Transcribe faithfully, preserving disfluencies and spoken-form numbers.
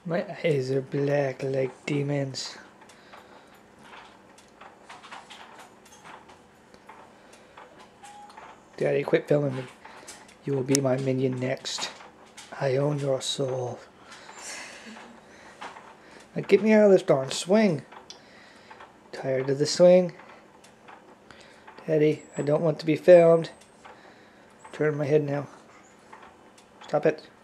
My eyes are black like demons. Daddy, quit filming me. You will be my minion next. I own your soul. Now get me out of this darn swing. Tired of the swing? Daddy, I don't want to be filmed. Turn my head now. Stop it.